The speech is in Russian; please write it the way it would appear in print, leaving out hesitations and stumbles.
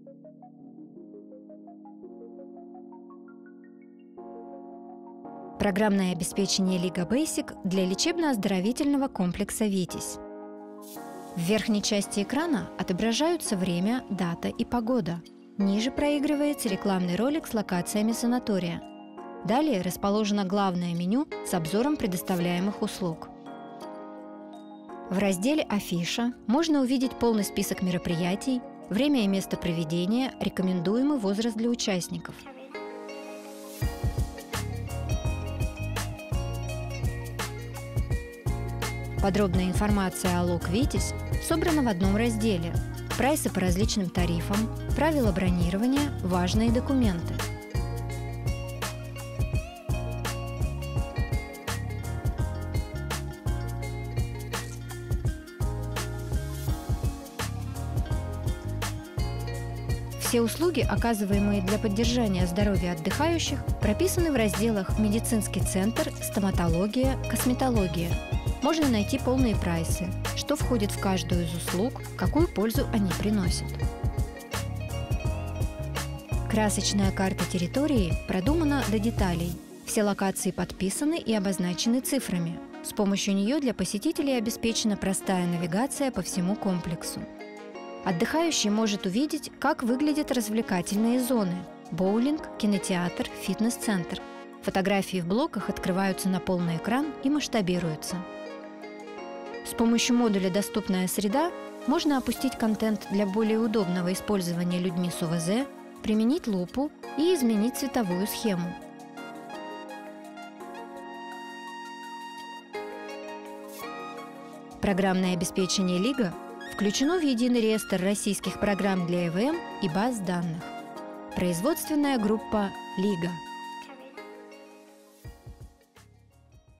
Программное обеспечение Лига Basic для лечебно-оздоровительного комплекса «Витязь». В верхней части экрана отображаются время, дата и погода. Ниже проигрывается рекламный ролик с локациями санатория. Далее расположено главное меню с обзором предоставляемых услуг. В разделе «Афиша» можно увидеть полный список мероприятий, время и место проведения, рекомендуемый возраст для участников. Подробная информация о ЛОК «Витязь» собрана в одном разделе: прайсы по различным тарифам, правила бронирования, важные документы. Все услуги, оказываемые для поддержания здоровья отдыхающих, прописаны в разделах «Медицинский центр», «Стоматология», «Косметология». Можно найти полные прайсы, что входит в каждую из услуг, какую пользу они приносят. Красочная карта территории продумана до деталей. Все локации подписаны и обозначены цифрами. С помощью нее для посетителей обеспечена простая навигация по всему комплексу. Отдыхающий может увидеть, как выглядят развлекательные зоны – боулинг, кинотеатр, фитнес-центр. Фотографии в блоках открываются на полный экран и масштабируются. С помощью модуля «Доступная среда» можно опустить контент для более удобного использования людьми с ОВЗ, применить лупу и изменить цветовую схему. Программное обеспечение «Лига» включено в единый реестр российских программ для ЭВМ и баз данных. Производственная группа «Лига».